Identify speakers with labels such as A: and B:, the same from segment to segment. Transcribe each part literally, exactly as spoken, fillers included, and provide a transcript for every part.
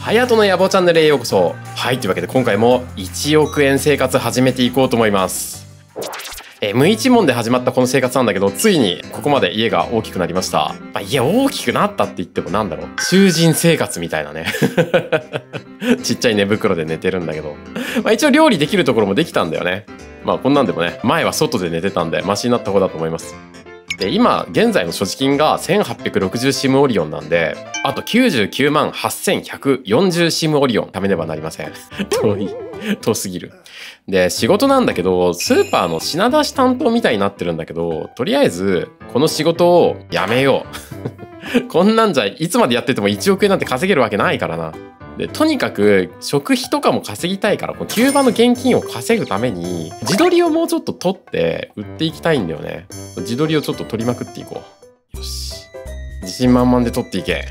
A: ハヤトの野望チャンネルへようこそ。はい、というわけで今回もいちおくえん生活始めていこうと思います。えー、無一文で始まったこの生活なんだけど、ついにここまで家が大きくなりました。まあ、家大きくなったって言ってもなんだろう、囚人生活みたいなね。ちっちゃい寝袋で寝てるんだけど、まあ、一応料理できるところもできたんだよね。まあこんなんでもね、前は外で寝てたんでマシになった方だと思います。で、今現在の所持金がせんはっぴゃくろくじゅうシムオリオンなんで、あときゅうじゅうきゅうまんはっせんひゃくよんじゅうシムオリオン貯めねばなりません。遠い遠すぎる。で、仕事なんだけどスーパーの品出し担当みたいになってるんだけど、とりあえずこの仕事をやめよう。こんなんじゃいつまでやっててもいちおくえんなんて稼げるわけないからな。で、とにかく食費とかも稼ぎたいから、このキューバの現金を稼ぐために地鶏をもうちょっと取って売っていきたいんだよね。地鶏をちょっと取りまくっていこう。よし、自信満々で取っていけ。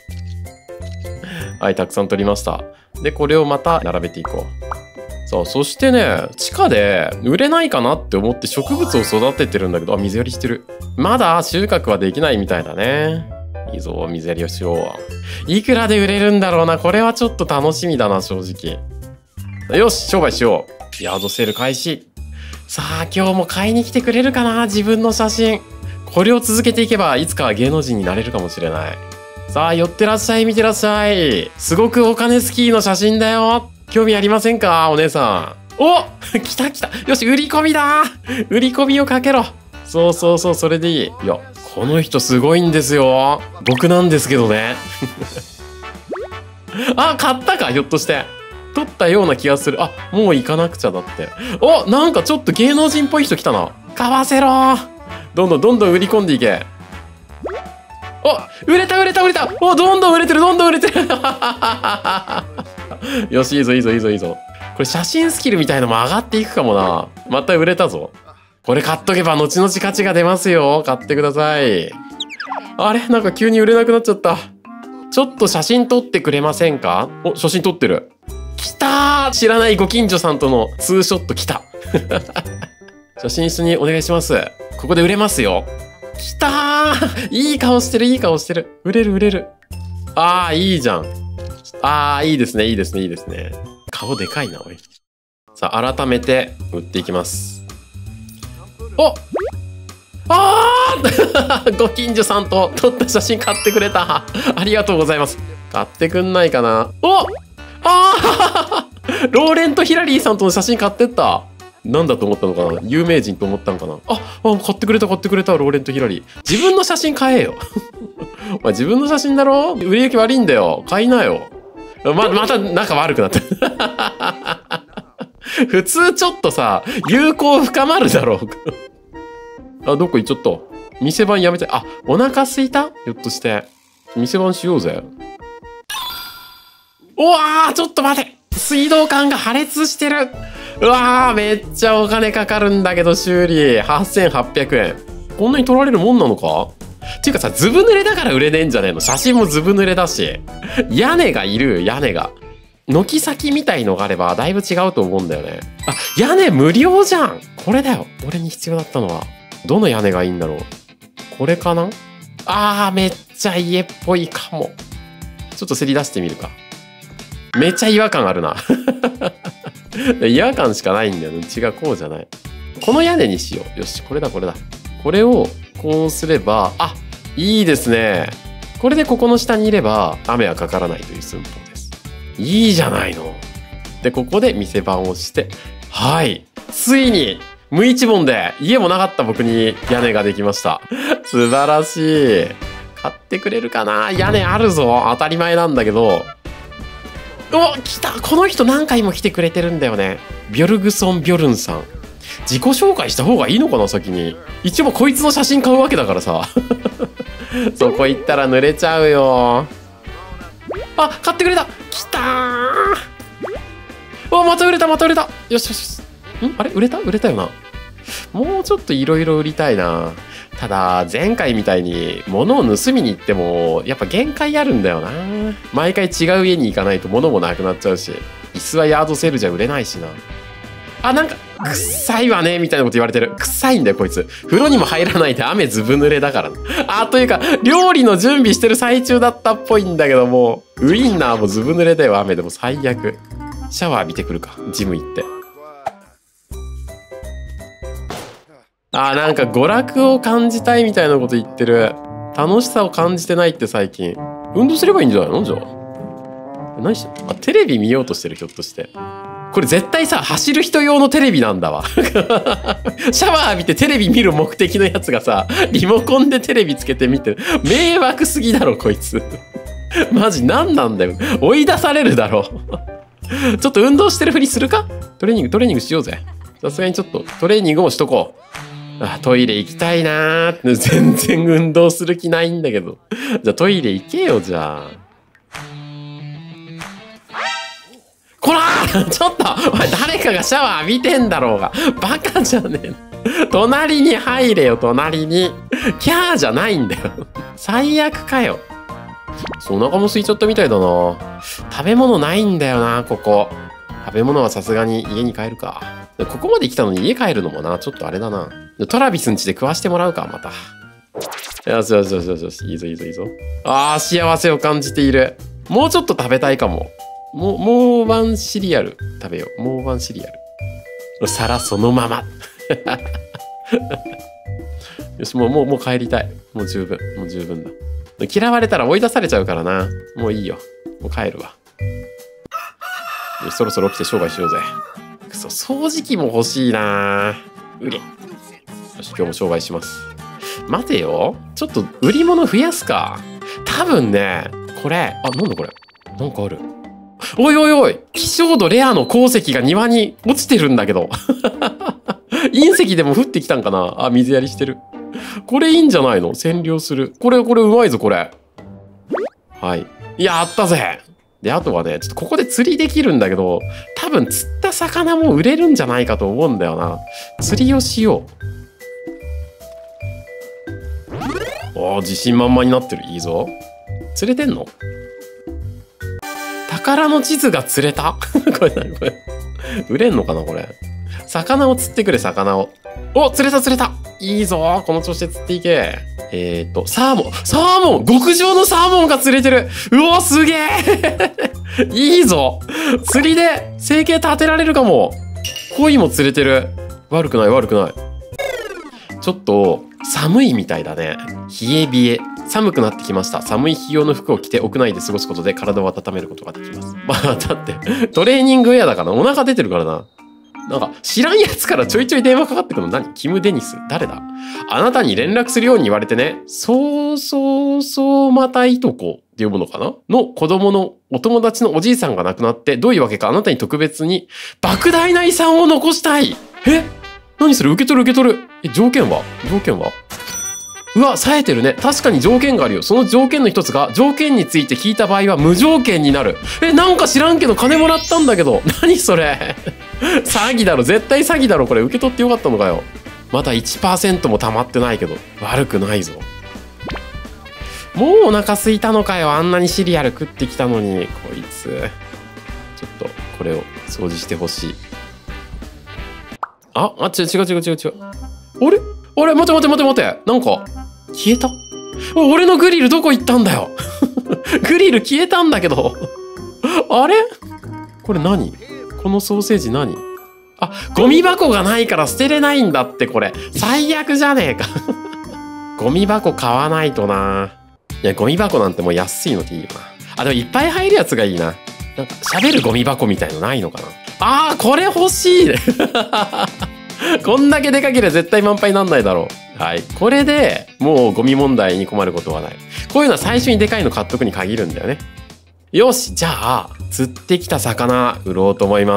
A: はい、たくさん取りました。で、これをまた並べていこう。そう、そしてね、地下で売れないかなって思って植物を育ててるんだけど、あ、水やりしてる。まだ収穫はできないみたいだね。いいぞ、水やりをしよう。いくらで売れるんだろうな。これはちょっと楽しみだな、正直。よし、商売しよう。ヤードセール開始。さあ、今日も買いに来てくれるかな、自分の写真。これを続けていけばいつかは芸能人になれるかもしれない。さあ、寄ってらっしゃい、見てらっしゃい。すごくお金スキーの写真だよ。興味ありませんか、お姉さん。お来た来た。よし、売り込みだ。売り込みをかけろ。そうそうそう、それでいい。いや、この人すごいんですよ。僕なんですけどね。あ、買ったか、ひょっとして。取ったような気がする。あ、もう行かなくちゃだって。お、なんかちょっと芸能人っぽい人来たな。買わせろ。どんどんどんどん売り込んでいけ。お、売れた売れた売れた。お、どんどん売れてる、どんどん売れてる。よし、いいぞいいぞいいぞいいぞ。これ写真スキルみたいのも上がっていくかもな。また売れたぞ。これ買っとけば後々価値が出ますよ。買ってください。あれ、なんか急に売れなくなっちゃった。ちょっと写真撮ってくれませんか？お、写真撮ってる。来たー！知らないご近所さんとのツーショット来た。写真室にお願いします。ここで売れますよ。来たー！いい顔してる、いい顔してる。売れる売れる。あー、いいじゃん。あー、いいですね、いいですね、いいですね。顔でかいな、おい。さあ、改めて売っていきます。お！あーご近所さんと撮った写真買ってくれた。ありがとうございます。買ってくんないかな。お！あーローレント・ヒラリーさんとの写真買ってった。なんだと思ったのかな、有名人と思ったのかな。あ、あ、買ってくれた買ってくれた、ローレント・ヒラリー。自分の写真買えよ。お前自分の写真だろ？売れ行き悪いんだよ。買いなよ。ま、また仲悪くなった。普通ちょっとさ、友好深まるだろう。あ、どこ行っちゃった。店番やめて。あ、お腹すいた？ひょっとして。店番しようぜ。うわー、ちょっと待て。水道管が破裂してる。うわー、めっちゃお金かかるんだけど、修理。はっせんはっぴゃくえん。こんなに取られるもんなのか？っていうかさ、ずぶ濡れだから売れねえんじゃねえの？写真もずぶ濡れだし。屋根がいる、屋根が。軒先みたいのがあればだいぶ違うと思うんだよね。あ、屋根無料じゃん。これだよ。俺に必要だったのは。どの屋根がいいんだろう。これかな？あー、めっちゃ家っぽいかも。ちょっとせり出してみるか。めっちゃ違和感あるな。違和感しかないんだよね。違う、こうじゃない。この屋根にしよう。よし、これだこれだ。これをこうすれば、あ、いいですね。これでここの下にいれば雨はかからないという寸法です。いいじゃないの。で、ここで店番をして、はい。ついに、無一文で、家もなかった僕に屋根ができました。素晴らしい。買ってくれるかな？屋根あるぞ。当たり前なんだけど。お、来た！この人何回も来てくれてるんだよね。ビョルグソン・ビョルンさん。自己紹介した方がいいのかな、先に。一応こいつの写真買うわけだからさ。そこ行ったら濡れちゃうよ。あ、買ってくれた！来たー！お、また売れた、また売れた！よしよしよし。ん？あれ？売れた？売れたよな。もうちょっといろいろ売りたいな。ただ、前回みたいに物を盗みに行っても、やっぱ限界あるんだよな。毎回違う家に行かないと物もなくなっちゃうし、椅子はヤードセールじゃ売れないしな。あ、なんか、臭いわね、みたいなこと言われてる。臭いんだよ、こいつ。風呂にも入らないで雨ずぶ濡れだから。あ、というか、料理の準備してる最中だったっぽいんだけども、 ウインナーもずぶ濡れだよ、雨でも最悪。シャワー浴びてくるか、ジム行って。あー、なんか娯楽を感じたいみたいなこと言ってる。楽しさを感じてないって最近。運動すればいいんじゃないのじゃあ。何してる？あ、テレビ見ようとしてる、ひょっとして。これ絶対さ、走る人用のテレビなんだわ。シャワー浴びてテレビ見る目的のやつがさ、リモコンでテレビつけて見てる。迷惑すぎだろ、こいつ。マジ何なんだよ。追い出されるだろ。ちょっと運動してるふりするか？トレーニング、トレーニングしようぜ。さすがにちょっとトレーニングもしとこう。あ、トイレ行きたいなー。全然運動する気ないんだけど。じゃあトイレ行けよ、じゃあ。こらーちょっとお前誰かがシャワー浴びてんだろうが。バカじゃねえ。隣に入れよ、隣に。キャーじゃないんだよ。最悪かよ。そう、お腹も空いちゃったみたいだな。食べ物ないんだよな、ここ。食べ物はさすがに家に帰るか。ここまで来たのに家帰るのもな、ちょっとあれだな。トラビスん家で食わしてもらうか、また。よしよしよしよしよし、いいぞいいぞいいぞ。あー、幸せを感じている。もうちょっと食べたいかも。もう、もうワンシリアル食べよう。もうワンシリアル。皿そのまま。よし、もう、もう、もう帰りたい。もう十分。もう十分だ。嫌われたら追い出されちゃうからな。もういいよ。もう帰るわ。よし、そろそろ起きて商売しようぜ。くそ、掃除機も欲しいな。うれ。よし、今日も商売します。待てよ。ちょっと売り物増やすか。多分ね、これ、あ、なんだこれ。なんかある。おいおいおい、希少度レアの鉱石が庭に落ちてるんだけど。隕石でも降ってきたんかな。あ、水やりしてる。これいいんじゃないの？占領する。これ、これうまいぞ、これ。はい。やったぜ。で、あとはね、ちょっとここで釣りできるんだけど、多分釣った魚も売れるんじゃないかと思うんだよな。釣りをしよう。おー、自信満々になってる。いいぞ。釣れてんの？宝の地図が釣れたこれ何これ。売れんのかなこれ。魚を釣ってくれ、魚を。お、釣れた釣れた。いいぞ。この調子で釣っていけ。えーと、サーモン。サーモン極上のサーモンが釣れてる。うお、すげえいいぞ。釣りで生計立てられるかも。鯉も釣れてる。悪くない悪くない。ちょっと寒いみたいだね。冷え冷え。寒くなってきました。寒い日用の服を着て屋内で過ごすことで体を温めることができます。まあ、だって、トレーニングウェアだからお腹出てるからな。なんか、知らんやつからちょいちょい電話かかってくるの何？キム・デニス？誰だ？あなたに連絡するように言われてね。そうそうそうまたいとこって呼ぶのかな？の子供のお友達のおじいさんが亡くなって、どういうわけかあなたに特別に莫大な遺産を残したい。え？何それ？受け取る受け取る。え、条件は？条件は？うわ、冴えてるね。確かに条件があるよ。その条件の一つが、条件について聞いた場合は無条件になる。え、なんか知らんけど金もらったんだけど。何それ詐欺だろ。絶対詐欺だろ。これ受け取ってよかったのかよ。まだ いちパーセント も溜まってないけど。悪くないぞ。もうお腹空いたのかよ。あんなにシリアル食ってきたのに。こいつ。ちょっと、これを掃除してほしい。あ、あ、違う違う違う違う違う。あれあれ待て待て待て待て。なんか、消えた？俺のグリルどこ行ったんだよグリル消えたんだけどあれこれ何？このソーセージ何？あ、ゴミ箱がないから捨てれないんだってこれ。最悪じゃねえかゴミ箱買わないとな。いや、ゴミ箱なんてもう安いのでいいよな。あ、でもいっぱい入るやつがいいな。なんか喋るゴミ箱みたいのないのかな。あー、これ欲しいねこんだけでかければ絶対満杯なんないだろう。はい。これでもうゴミ問題に困ることはない。こういうのは最初にでかいの買っとくに限るんだよね。よし、じゃあ、釣ってきた魚、売ろうと思います。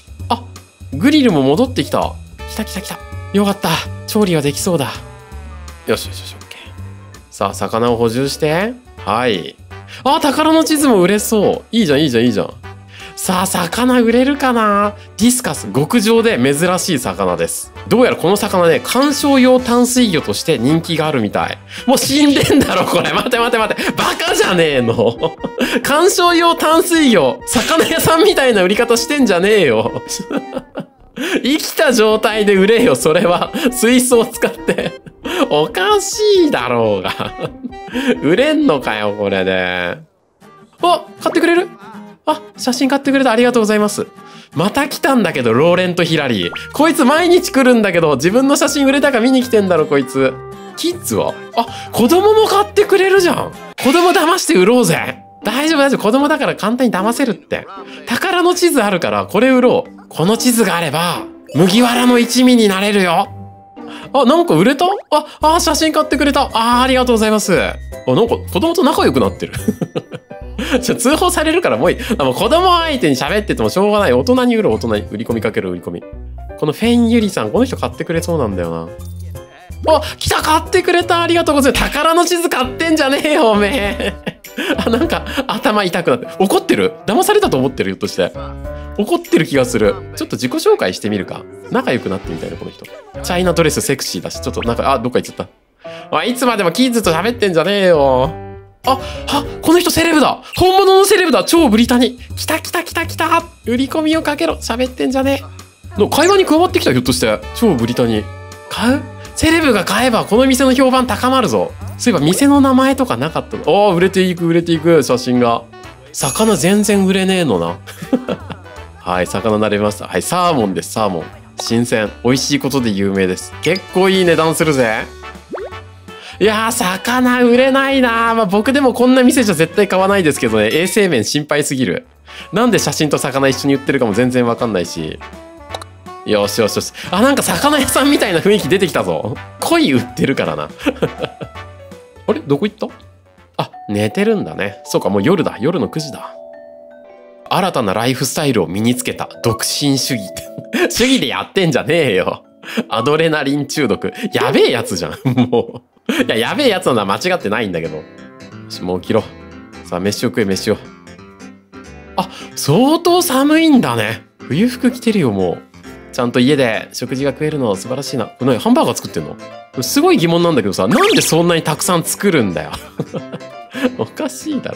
A: あ、グリルも戻ってきた。来た来た来た。よかった。調理はできそうだ。よしよしよし、オッケー。さあ、魚を補充して。はい。あ、宝の地図も売れそう。いいじゃん、いいじゃん、いいじゃん。さあ、魚売れるかな？ディスカス、極上で珍しい魚です。どうやらこの魚ね、観賞用淡水魚として人気があるみたい。もう死んでんだろ、これ。待て待て待て。バカじゃねえの観賞用淡水魚。魚屋さんみたいな売り方してんじゃねえよ。生きた状態で売れよ、それは。水槽を使って。おかしいだろうが。売れんのかよ、これで。 あ、買ってくれる？あ、写真買ってくれた。ありがとうございます。また来たんだけど、ローレント・ヒラリー。こいつ毎日来るんだけど、自分の写真売れたか見に来てんだろ、こいつ。キッズは？あ、子供も買ってくれるじゃん。子供騙して売ろうぜ。大丈夫大丈夫。子供だから簡単に騙せるって。宝の地図あるから、これ売ろう。この地図があれば、麦わらの一味になれるよ。あ、なんか売れた？あ、あ、写真買ってくれた。あ、ありがとうございます。あ、なんか子供と仲良くなってる。ちょ、通報されるからもういい。あ、もう子供相手に喋っててもしょうがない。大人に売る、大人に売り込みかける、売り込み。このフェンユリさん、この人買ってくれそうなんだよな。あ、来た、買ってくれた。ありがとうございます。宝の地図買ってんじゃねえよ、おめえ。あ、なんか頭痛くなって。怒ってる？騙されたと思ってるよとして。怒ってる気がする。ちょっと自己紹介してみるか。仲良くなってみたいな、この人。チャイナドレスセクシーだし、ちょっとなんか、あ、どっか行っちゃった。あ、いつまでもキッズと喋ってんじゃねえよ。あ、は、この人セレブだ。本物のセレブだ。超ブリタニ。来た来た来た来た。売り込みをかけろ。喋ってんじゃねえ。の会話に加わってきた、ひょっとして。超ブリタニ。買う？セレブが買えばこの店の評判高まるぞ。そういえば店の名前とかなかったの。ああ、売れていく売れていく、写真が。魚全然売れねえのな。はい、魚慣れました。はい、サーモンです、サーモン。新鮮。美味しいことで有名です。結構いい値段するぜ。いやー、魚売れないなー。まあ、僕でもこんな店じゃ絶対買わないですけどね。衛生面心配すぎる。なんで写真と魚一緒に売ってるかも全然わかんないし。よしよしよし。あ、なんか魚屋さんみたいな雰囲気出てきたぞ。鯉売ってるからな。あれどこ行った？あ、寝てるんだね。そうか、もう夜だ。夜のくじだ。新たなライフスタイルを身につけた独身主義。主義でやってんじゃねえよ。アドレナリン中毒。やべえやつじゃん。もう。いや、やべえやつなのは間違ってないんだけど。よし、もう起きろ。さあ、飯を食え、飯を。あ、相当寒いんだね。冬服着てるよ、もう。ちゃんと家で食事が食えるの素晴らしいな。これ何？ハンバーガー作ってんの？すごい疑問なんだけどさ、なんでそんなにたくさん作るんだよ。おかしいだろ。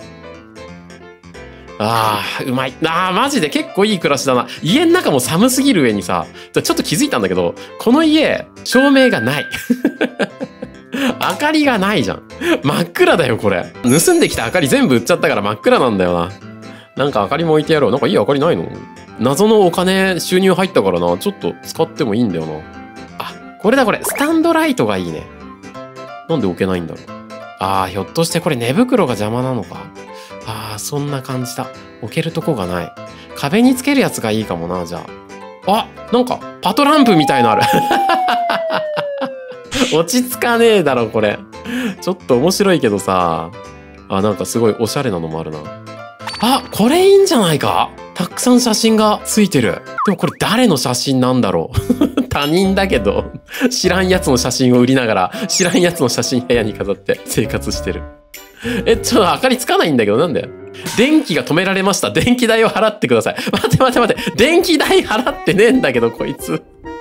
A: あー、うまい。あー、マジで結構いい暮らしだな。家の中も寒すぎる上にさ、ちょっと気づいたんだけど、この家、照明がない。明かりがないじゃん。真っ暗だよ、これ。盗んできた明かり全部売っちゃったから真っ暗なんだよな。なんか明かりも置いてやろう。なんかいい明かりないの？謎のお金収入入ったからな。ちょっと使ってもいいんだよな。あ、これだこれ。スタンドライトがいいね。なんで置けないんだろう。あー、ひょっとしてこれ寝袋が邪魔なのか。あー、そんな感じだ。置けるとこがない。壁につけるやつがいいかもな、じゃあ。あ、なんかパトランプみたいのある。落ち着かねえだろ、これ。ちょっと面白いけどさ。あ、なんかすごいおしゃれなのもあるな。あ、これいいんじゃないか？たくさん写真がついてる。でもこれ誰の写真なんだろう。他人だけど、知らんやつの写真を売りながら、知らんやつの写真部屋に飾って生活してる。え、ちょっと明かりつかないんだけど、なんで？電気が止められました。電気代を払ってください。待って待って待って。電気代払ってねえんだけど、こいつ。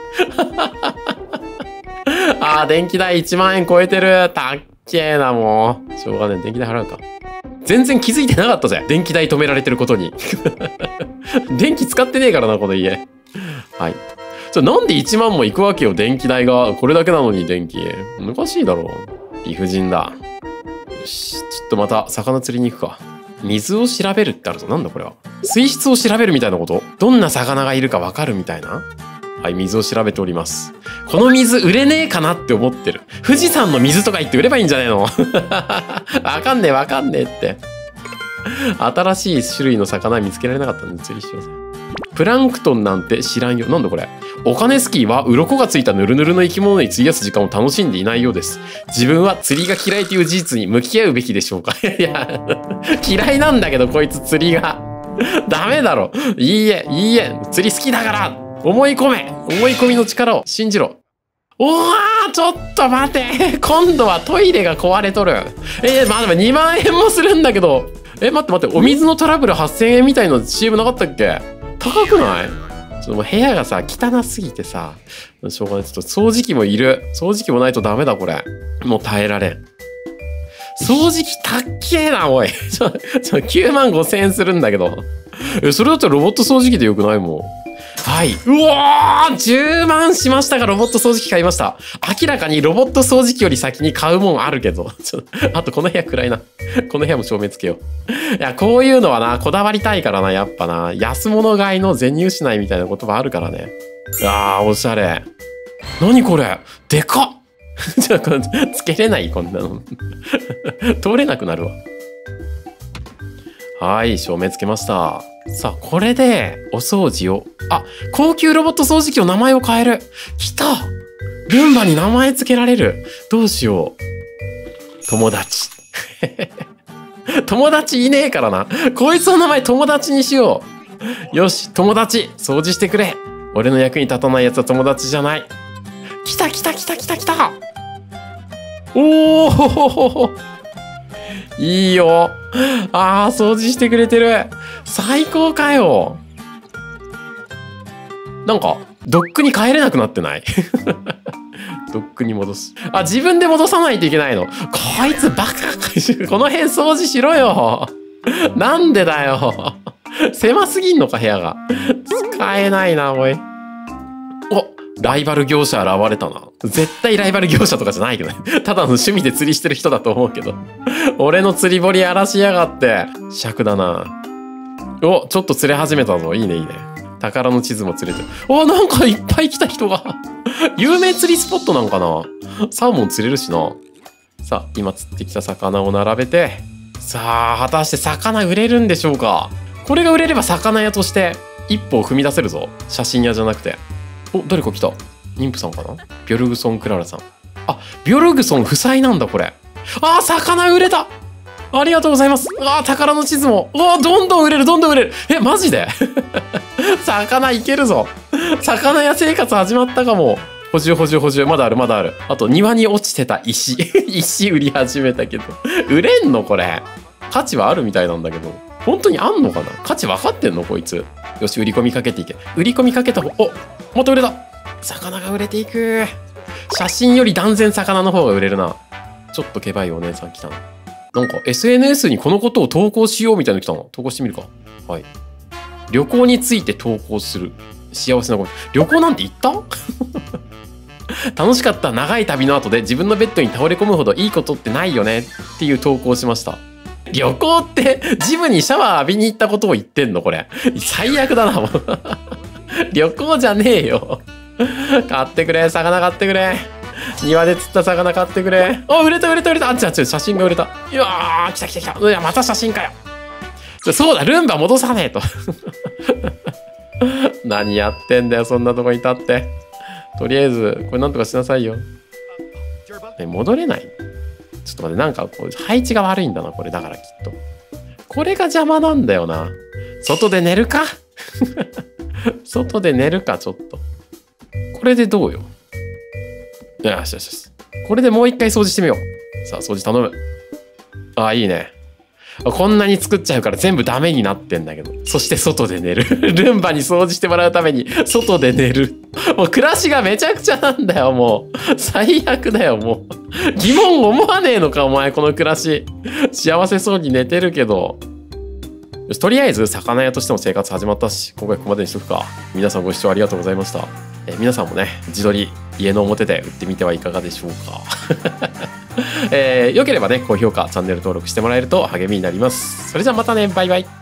A: あー、電気代いちまんえん超えてる。たっけえな、もう。しょうがねえ。電気代払うか。全然気づいてなかったぜ。電気代止められてることに。電気使ってねえからな、この家。はい。ちょ、なんでいちまんも行くわけよ、電気代が。これだけなのに電気。おかしいだろ。理不尽だ。よし。ちょっとまた魚釣りに行くか。水を調べるってあるぞ。なんだこれは。水質を調べるみたいなこと？どんな魚がいるかわかるみたいな？はい、水を調べております。この水売れねえかなって思ってる。富士山の水とか言って売ればいいんじゃねえの？わかんねえわかんねえって。新しい種類の魚見つけられなかったんで釣りしようぜ。プランクトンなんて知らんよ。なんだこれ。オカネスキーは鱗がついたヌルヌルの生き物に費やす時間を楽しんでいないようです。自分は釣りが嫌いという事実に向き合うべきでしょうか。いや、嫌いなんだけどこいつ釣りが。ダメだろ。いいえ、いいえ。釣り好きだから。思い込め。思い込みの力を信じろ。おわー、ちょっと待て。今度はトイレが壊れとる。えー、まあでもにまんえんもするんだけど。え、待って待って。お水のトラブルはっせんえんみたいな シーエム なかったっけ？高くない？ちょっともう部屋がさ、汚すぎてさ、しょうがない。ちょっと掃除機もいる。掃除機もないとダメだ、これ。もう耐えられん。掃除機たっけえな、おい。ちょ、ちょ、きゅうまんごせんえんするんだけど。え、それだったらロボット掃除機でよくないもん。 はい。うわー !じゅうまんしましたが、ロボット掃除機買いました。明らかにロボット掃除機より先に買うもんあるけど。ちょっと、あとこの部屋暗いな。この部屋も照明つけよう。いや、こういうのはな、こだわりたいからな、やっぱな。安物買いの銭失いみたいな言葉あるからね。うわー、おしゃれ。何これでかっじゃあ、これ、つけれないこんなの。通れなくなるわ。はい、照明つけました。さあ、これで、お掃除を。あ、高級ロボット掃除機の名前を変える。来た！ルンバに名前つけられる。どうしよう。友達。友達いねえからな。こいつの名前友達にしよう。よし、友達、掃除してくれ。俺の役に立たないやつは友達じゃない。来た来た来た来た来た。おーいいよ。あー、掃除してくれてる。最高かよ。なんか、ドックに帰れなくなってないドックに戻す。あ、自分で戻さないといけないの。こいつバカ。この辺掃除しろよ。なんでだよ。狭すぎんのか、部屋が。使えないな、おい。お、ライバル業者現れたな。絶対ライバル業者とかじゃないけどね。ただの趣味で釣りしてる人だと思うけど。俺の釣り堀荒らしやがって。尺だな。お、ちょっと釣れ始めたぞ。いいね、いいね。宝の地図も釣れてる。お、なんかいっぱい来た人が。有名釣りスポットなんかな。サーモン釣れるしな。さあ、今釣ってきた魚を並べて。さあ、果たして魚売れるんでしょうか。これが売れれば魚屋として一歩を踏み出せるぞ。写真屋じゃなくて。お、誰か来た。妊婦さんかな。ビョルグソンクララさん。あ、ビョルグソン夫妻なんだ、これ。あー、魚売れた。ありがとうございます。あー、宝の地図も。うわー、どんどん売れる、どんどん売れる。え、マジで魚いけるぞ。魚屋生活始まったかも。補充補充補充。まだある、まだある。あと、庭に落ちてた石。石売り始めたけど。売れんのこれ。価値はあるみたいなんだけど。本当にあんのかな。価値分かってんのこいつ。よし、売り込みかけていけ。売り込みかけた方、お、また売れた。魚が売れていく。写真より断然魚の方が売れるな。ちょっとケバいお姉さん来たな。なんか エスエヌエス にこのことを投稿しようみたいなの来たの。投稿してみるか。はい。旅行について投稿する。幸せなこと。旅行なんて行った楽しかった長い旅の後で自分のベッドに倒れ込むほどいいことってないよねっていう投稿をしました。旅行ってジムにシャワー浴びに行ったことを言ってんのこれ。最悪だな、もう。旅行じゃねえよ。買ってくれ、魚買ってくれ。庭で釣った魚買ってくれ。あ、売れた売れた売れた。あっちあっち、写真が売れた。いやー、来た来た来た。いや、また写真かよ。そうだ、ルンバ戻さねえと。何やってんだよ、そんなとこに立って。とりあえず、これなんとかしなさいよ。え、戻れない？ちょっと待って、なんかこう、配置が悪いんだな、これ。だからきっと。これが邪魔なんだよな。外で寝るか外で寝るか、ちょっと。これでどうよ。よしよしよし。これでもう一回掃除してみよう。さあ、掃除頼む。ああ、いいね。こんなに作っちゃうから全部ダメになってんだけど。そして外で寝る。ルンバに掃除してもらうために外で寝る。もう暮らしがめちゃくちゃなんだよ、もう。最悪だよ、もう。疑問思わねえのか、お前、この暮らし。幸せそうに寝てるけど。よし、とりあえず魚屋としても生活始まったし、今回ここまでにしとくか。皆さんご視聴ありがとうございました。え皆さんもね、自撮り家の表で売ってみてはいかがでしょうか。えー、よければね、高評価、チャンネル登録してもらえると励みになります。それじゃあまたね、バイバイ。